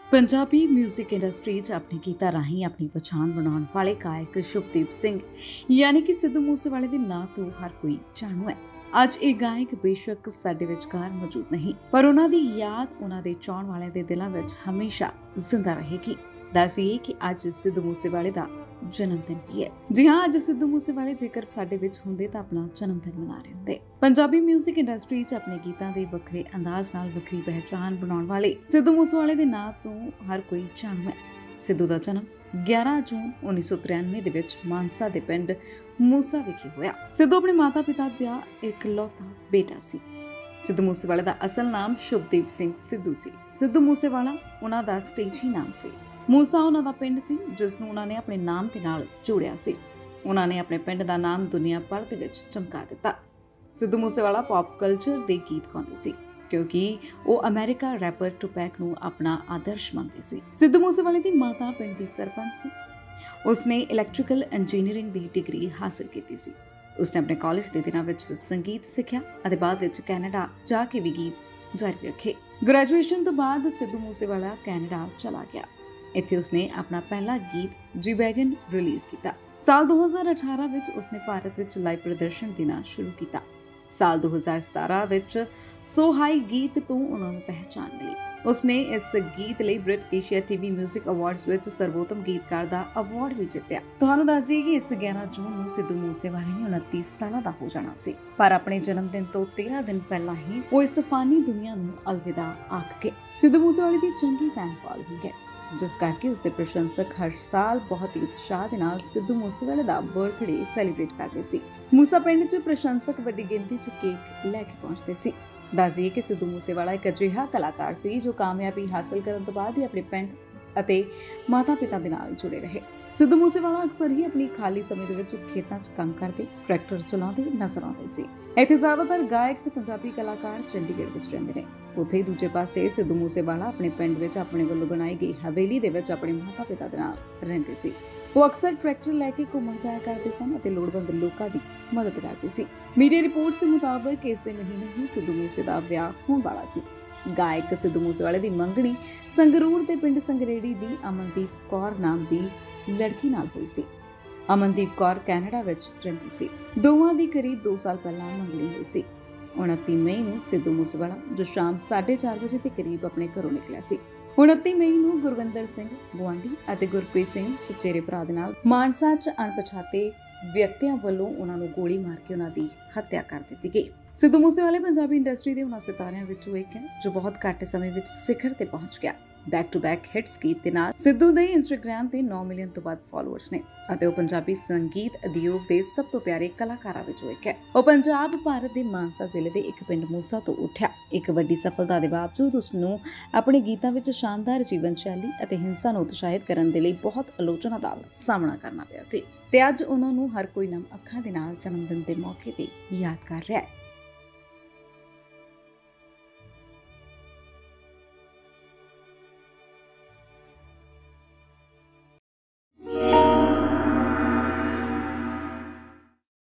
Punjabi music industry च अपने गीतां राहीं अपनी पछाण बनाने वाले गायक शुभदीप सिंह यानी कि सिद्धू मूसेवाले के नां तो हर कोई जाणू है। ਅੱਜ ਇਹ ਗਾਇਕ ਬੇਸ਼ੱਕ ਸਾਡੇ ਵਿਚਕਾਰ ਮੌਜੂਦ ਨਹੀਂ, ਪਰ ਉਹਨਾਂ ਦੀ ਯਾਦ ਉਹਨਾਂ ਦੇ ਚਾਹਣ ਵਾਲਿਆਂ ਦੇ ਦਿਲਾਂ ਵਿੱਚ ਹਮੇਸ਼ਾ ਜ਼ਿੰਦਾ ਰਹੇਗੀ। ਦੱਸੀਏ ਕਿ ਅੱਜ ਸਿੱਧੂ ਮੂਸੇਵਾਲੇ ਦਾ ਜਨਮ ਦਿਨ ਵੀ ਹੈ। ਜੀ ਹਾਂ, ਅੱਜ ਸਿੱਧੂ ਮੂਸੇਵਾਲੇ ਜੇਕਰ ਸਾਡੇ ਵਿੱਚ ਹੁੰਦੇ ਤਾਂ ਆਪਣਾ ਜਨਮ ਦਿਨ ਮਨਾ ਰਹੇ ਹੁੰਦੇ। ਪੰਜਾਬੀ 뮤직 ਇੰਡਸਟਰੀ 'ਚ ਆਪਣੇ ਗੀਤਾਂ ਦੇ ਵੱਖਰੇ ਅੰਦਾਜ਼ ਨਾਲ ਵੱਖਰੀ ਪਹਿਚਾਣ ਬਣਾਉਣ ਵਾਲੇ ਸਿੱਧੂ ਮੂਸੇਵਾਲੇ ਦੇ ਨਾਂ ਤੋਂ ਹਰ ਕੋਈ ਜਾਣੂ ਹੈ। ਸਿੱਧੂ ਦਾ ਜਨਮ 11 ਜੂਨ 1993 ਦੇ ਵਿੱਚ ਮਾਨਸਾ ਦੇ ਪਿੰਡ ਮੂਸਾ ਵਿਖੇ ਹੋਇਆ। ਸਿੱਧੂ ਆਪਣੇ ਮਾਤਾ-ਪਿਤਾ ਦਾ ਇਕਲੌਤਾ ਬੇਟਾ ਸੀ। ਸਿੱਧੂ ਮੂਸੇਵਾਲੇ ਦਾ ਅਸਲ ਨਾਮ ਸ਼ੁਭਦੀਪ ਸਿੰਘ ਸਿੱਧੂ ਸੀ। ਸਿੱਧੂ ਮੂਸੇਵਾਲਾ ਉਹਨਾਂ ਦਾ ਸਟੇਜੀ ਨਾਮ ਸੀ। ਮੂਸਾ ਉਹਨਾਂ ਦਾ ਪਿੰਡ ਸੀ ਜਿਸ ਨੂੰ ਉਹਨਾਂ ਨੇ ਆਪਣੇ ਨਾਮ ਦੇ ਨਾਲ ਜੋੜਿਆ ਸੀ। ਉਹਨਾਂ ਨੇ ਆਪਣੇ ਪਿੰਡ ਦਾ ਨਾਮ ਦੁਨੀਆ ਭਰ ਦੇ ਵਿੱਚ ਚਮਕਾ ਦਿੱਤਾ। ਸਿੱਧੂ ਮੂਸੇਵਾਲਾ ਪੌਪ ਕਲਚਰ ਦੇ ਗੀਤ ਗਾਉਂਦੇ ਸੀ क्योंकि वो अमेरिका रैपर टुपैक नूं अपना आदर्श मानते सी। सिद्धू मूसेवाले दी माता पिंड दी सरपंच सी। उसने इलैक्ट्रिकल इंजीनियरिंग दी डिग्री हासिल की सी। उसने अपने कॉलेज दे दिनां विच संगीत सिक्ख्या अते बाद विच कैनेडा जाके भी गीत जारी रखे। ग्रैजुएशन तो बाद सिद्धू मूसेवाला कैनेडा चला गया। इत्थे उसने अपना पहला गीत जी वैगन रिलीज किया। साल 2018 विच उसने भारत विच लाइव प्रदर्शन देना शुरू किया। साल 2017 विच सो हाई गीत तो उन्होंने पहचान मिली। उसने इस गीत लिए Brit Asia TV music awards विच सर्वोत्तम गीतकार का अवार्ड भी जितया। तुहानूं दस दईए कि इस 11 जून नूं सिद्धू मूसेवाले ने 29 साल का हो जाना सी, पर अपने जन्मदिन तो 13 दिन पहला ही वो इस फानी दुनिया नूं अलविदा आख गए। सिद्धू मूसेवाले की चंगी फैन फॉलोइंग है, जिस करके उसके प्रशंसक हर साल बहुत ही उत्साह के नाल सिद्धू मूसेवाले का बर्थडे सैलीब्रेट करते सी। मूसा पिंड च प्रशंसक वड्डी गिनती च केक लैके पहुंचते सी। दस दईए कि सिद्धू मूसेवाला एक अजिहा कलाकार सी जो कामयाबी हासिल करन तो बाद ही अपने पिंड ਅਤੇ ਮਾਤਾ-ਪਿਤਾ ਦੇ ਨਾਲ ਜੁੜੇ ਰਹੇ। ਸਿੱਧੂ ਮੂਸੇਵਾਲਾ ਅਕਸਰ ਹੀ ਆਪਣੀ ਖਾਲੀ ਸਮੇਂ ਦੇ ਵਿੱਚ ਖੇਤਾਂ 'ਚ ਕੰਮ ਕਰਦੇ, ਟਰੈਕਟਰ ਚਲਾਉਂਦੇ ਨਜ਼ਰ ਆਉਂਦੇ ਸੀ। ਇੱਥੇ ਜ਼ਿਆਦਾਤਰ ਗਾਇਕ ਤੇ ਪੰਜਾਬੀ ਕਲਾਕਾਰ ਚੰਡੀਗੜ੍ਹ ਵਿੱਚ ਰਹਿੰਦੇ ਨੇ। ਉੱਥੇ ਹੀ ਦੂਜੇ ਪਾਸੇ ਸਿੱਧੂ ਮੂਸੇਵਾਲਾ ਆਪਣੇ ਪਿੰਡ ਵਿੱਚ ਆਪਣੇ ਵੱਲੋਂ ਬਣਾਈ ਗਈ ਹਵੇਲੀ ਦੇ ਵਿੱਚ ਆਪਣੇ ਮਾਤਾ-ਪਿਤਾ ਦੇ ਨਾਲ ਰਹਿੰਦੇ ਸੀ। ਉਹ ਅਕਸਰ ਟਰੈਕਟਰ ਲੈ ਕੇ ਘੁੰਮਣ ਜਾਇਆ ਕਰਦੇ ਸਨ ਅਤੇ ਲੋੜਵੰਦ ਲੋਕਾਂ ਦੀ ਮਦਦ ਕਰਦੇ ਸੀ। ਮੀਡੀਆ ਰਿਪੋਰਟਸ ਦੇ ਮੁਤਾਬਕ ਇਸੇ ਮਹੀਨੇ ਹੀ ਸਿੱਧੂ ਮੂਸੇ ਦਾ ਵਿਆਹ ਹੋਣ ਵਾਲਾ ਸੀ। गायक सिद्धू मूसेवाले दी मंगणी संगरूर दे पिंड संगरेड़ी दी अमनदीप कौर नाम दी लड़की नाल हुई सी। अमनदीप कौर कैनेडा विच रहिंदी सी। दोवां दी करीब 2 साल पहला मंगणी हुई सी। 29 मई नूं सिद्धू मूसेवाला जो शाम 4:30 बजे के करीब अपने घरों निकलिया सी। 29 मई नूं गुरविंदर सिंह गुआंढी ਅਤੇ ਗੁਰਪ੍ਰੀਤ ਸਿੰਘ ਚਚੇਰੇ ਭਰਾ ਦੇ ਨਾਲ ਮਾਨਸਾ 'ਚ ਅਣਪਛਾਤੇ ਵਿਅਕਤੀਆਂ ਵੱਲੋਂ ਉਹਨਾਂ ਨੂੰ ਗੋਲੀ ਮਾਰ ਕੇ ਉਹਨਾਂ ਦੀ ਹੱਤਿਆ ਕਰ ਦਿੱਤੀ ਗਈ। ਸਿੱਧੂ ਮੂਸੇਵਾਲੇ ਪੰਜਾਬੀ ਇੰਡਸਟਰੀ ਦੇ ਉਹਨਾਂ ਸਿਤਾਰਿਆਂ ਵਿੱਚੋਂ ਇੱਕ ਹੈ ਜੋ ਬਹੁਤ ਘੱਟ ਸਮੇਂ ਵਿੱਚ ਸਿਖਰ ਤੇ ਪਹੁੰਚ ਗਿਆ। ਬੈਕ ਟੂ ਬੈਕ ਹਿੱਟਸ ਗੀਤ ਦੇ ਨਾਲ ਸਿੱਧੂ ਦੇ ਇੰਸਟਾਗ੍ਰਾਮ ਤੇ 9 ਮਿਲੀਅਨ ਤੋਂ ਵੱਧ ਫਾਲੋਅਰਸ ਨੇ ਅਤੇ ਉਹ ਪੰਜਾਬੀ ਸੰਗੀਤ ਉਦਯੋਗ ਦੇ ਸਭ ਤੋਂ ਪਿਆਰੇ ਕਲਾਕਾਰਾਂ ਵਿੱਚੋਂ ਇੱਕ ਹੈ। ਉਹ ਪੰਜਾਬ ਭਾਰਤ ਦੇ ਮਾਨਸਾ ਜ਼ਿਲ੍ਹੇ ਦੇ ਇੱਕ ਪਿੰਡ ਮੂਸਾ ਤੋਂ ਉੱਠਿਆ। ਇੱਕ ਵੱਡੀ ਸਫਲਤਾ ਦੇ ਬਾਵਜੂਦ ਉਸ ਨੂੰ ਆਪਣੇ ਗੀਤਾਂ ਵਿੱਚ ਸ਼ਾਨਦਾਰ ਜੀਵਨ ਸ਼ੈਲੀ ਅਤੇ ਹਿੰਸਾ ਨੂੰ ਉਤਸ਼ਾਹਿਤ ਕਰਨ ਦੇ ਲਈ ਬਹੁਤ ਆਲੋਚਨਾ ਦਾ ਸਾਹਮਣਾ ਕਰਨਾ ਪਿਆ ਸੀ ਤੇ ਅੱਜ ਉਹਨਾਂ ਨੂੰ ਹਰ ਕੋਈ ਨਮ ਅੱਖਾਂ ਦੇ ਨਾਲ ਜਨਮ ਦਿਨ ਦੇ ਮੌਕੇ ਤੇ ਯਾਦ ਕਰ ਰਿਹਾ ਹੈ।